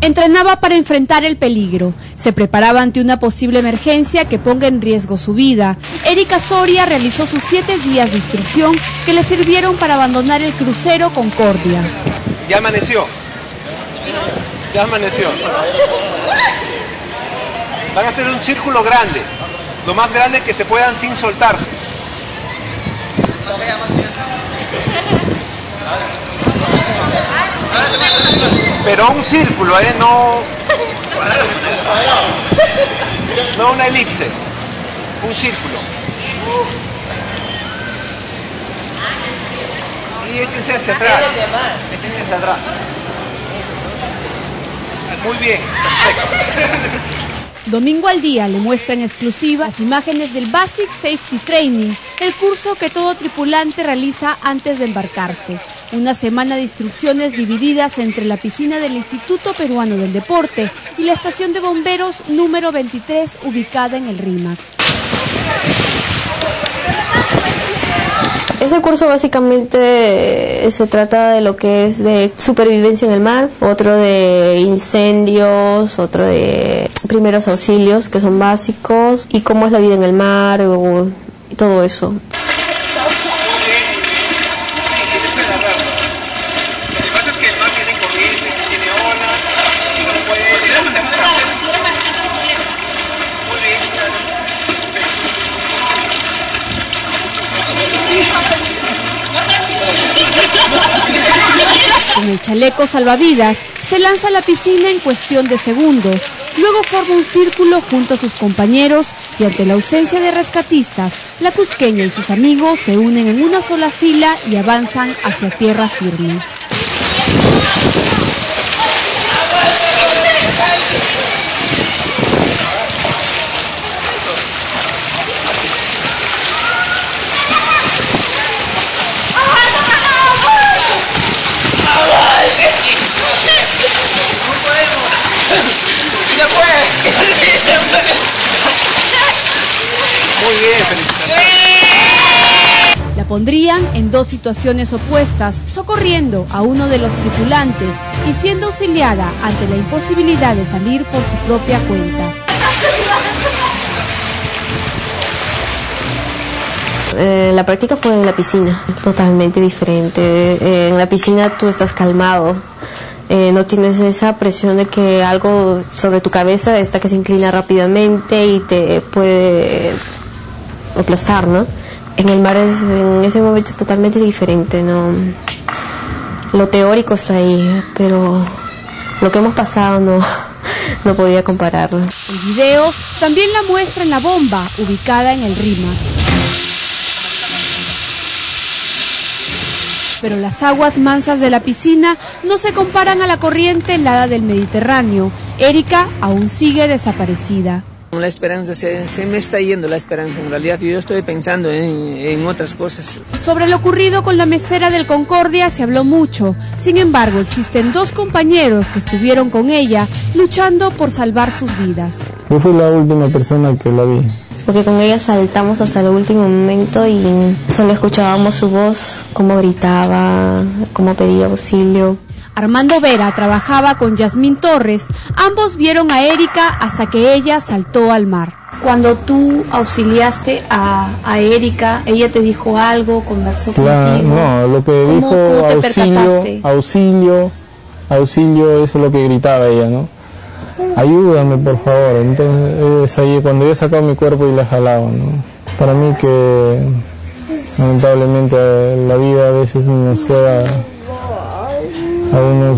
Entrenaba para enfrentar el peligro, se preparaba ante una posible emergencia que ponga en riesgo su vida. Erika Soria realizó sus 7 días de instrucción que le sirvieron para abandonar el crucero Concordia. Ya amaneció. Ya amaneció. Van a hacer un círculo grande, lo más grande que se puedan sin soltarse. Pero un círculo, no una elipse, un círculo. Y échense hacia atrás. Échense hacia atrás. Muy bien, perfecto. Domingo al Día le muestra en exclusiva las imágenes del Basic Safety Training, el curso que todo tripulante realiza antes de embarcarse. Una semana de instrucciones divididas entre la piscina del Instituto Peruano del Deporte y la estación de bomberos número 23 ubicada en el RIMAC. Ese curso básicamente se trata de lo que es de supervivencia en el mar, otro de incendios, otro de primeros auxilios que son básicos y cómo es la vida en el mar y todo eso. Con el chaleco salvavidas, se lanza a la piscina en cuestión de segundos. Luego forma un círculo junto a sus compañeros y ante la ausencia de rescatistas, la cusqueña y sus amigos se unen en una sola fila y avanzan hacia tierra firme. Muy bien, felicitaciones. La pondrían en 2 situaciones opuestas, socorriendo a uno de los tripulantes y siendo auxiliada ante la imposibilidad de salir por su propia cuenta. La práctica fue en la piscina, totalmente diferente. En la piscina tú estás calmado. No tienes esa presión de que algo sobre tu cabeza está que se inclina rápidamente y te puede aplastar, ¿no? En el mar en ese momento es totalmente diferente, ¿no? Lo teórico está ahí, pero lo que hemos pasado no podía compararlo. El video también la muestra en la bomba, ubicada en el RIMAC. Pero las aguas mansas de la piscina no se comparan a la corriente helada del Mediterráneo. Erika aún sigue desaparecida. La esperanza, se me está yendo la esperanza. En realidad yo estoy pensando en otras cosas. Sobre lo ocurrido con la mesera del Concordia se habló mucho. Sin embargo, existen 2 compañeros que estuvieron con ella luchando por salvar sus vidas. Yo fui la última persona que la vi. Porque con ella saltamos hasta el último momento y solo escuchábamos su voz, cómo gritaba, cómo pedía auxilio. Armando Vera trabajaba con Yasmín Torres. Ambos vieron a Erika hasta que ella saltó al mar. Cuando tú auxiliaste a Erika, ¿ella te dijo algo, conversó contigo? No, lo que dijo auxilio, eso es lo que gritaba ella, ¿no? Ayúdame, por favor. Entonces es ahí cuando yo sacaba mi cuerpo y la jalaba, ¿no? Para mí que lamentablemente la vida a veces nos juega, a unos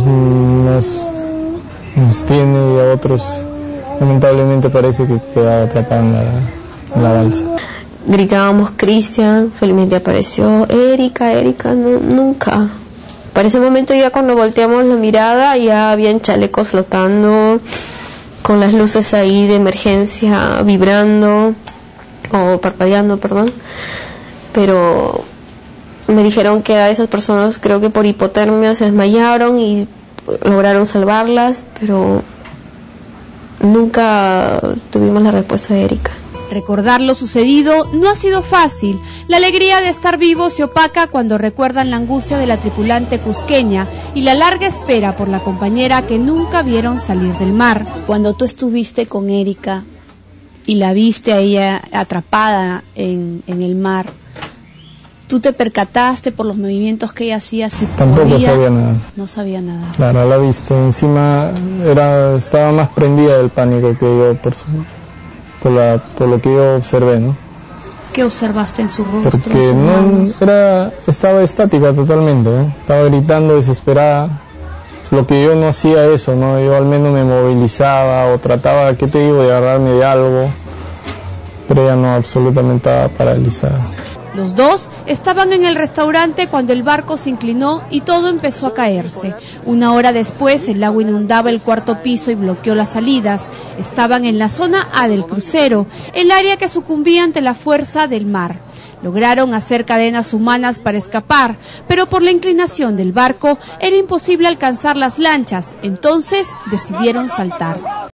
nos tiene y a otros lamentablemente parece que quedaba atrapada en la balsa. Gritábamos Cristian, felizmente apareció Erika, no, nunca. Para ese momento ya cuando volteamos la mirada ya habían chalecos flotando, con las luces ahí de emergencia vibrando, o parpadeando, perdón. Pero me dijeron que a esas personas creo que por hipotermia se desmayaron y lograron salvarlas, pero nunca tuvimos la respuesta de Erika. Recordar lo sucedido no ha sido fácil. La alegría de estar vivo se opaca cuando recuerdan la angustia de la tripulante cusqueña y la larga espera por la compañera que nunca vieron salir del mar. Cuando tú estuviste con Erika y la viste a ella atrapada en el mar, ¿tú te percataste por los movimientos que ella hacía? Si Tampoco podía? sabía nada. No sabía nada. Claro, la viste. Encima estaba más prendida del pánico que yo por lo que yo observé, ¿no? ¿Qué observaste en su rostro? Porque estaba estática totalmente, ¿no? Estaba gritando desesperada. Lo que yo no hacía eso, ¿no? Yo al menos me movilizaba o trataba, ¿qué te digo?, de agarrarme de algo. Pero ella no, absolutamente estaba paralizada. Los dos estaban en el restaurante cuando el barco se inclinó y todo empezó a caerse. Una hora después, el agua inundaba el cuarto piso y bloqueó las salidas. Estaban en la zona A del crucero, el área que sucumbía ante la fuerza del mar. Lograron hacer cadenas humanas para escapar, pero por la inclinación del barco era imposible alcanzar las lanchas, entonces decidieron saltar.